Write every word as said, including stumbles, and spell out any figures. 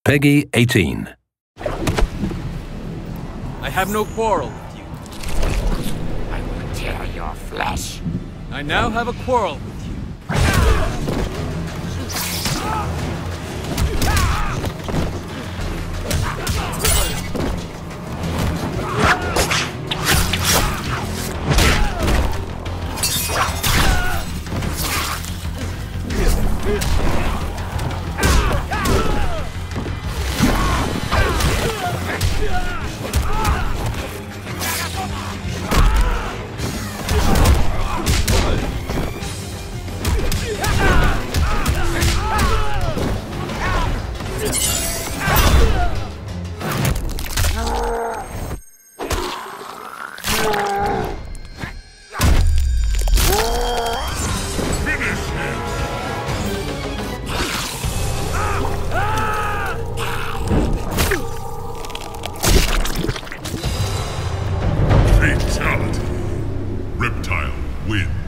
Peggy eighteen. I have no quarrel with you. I will tear your flesh. I now have a quarrel with you. Fatality. Reptile wins.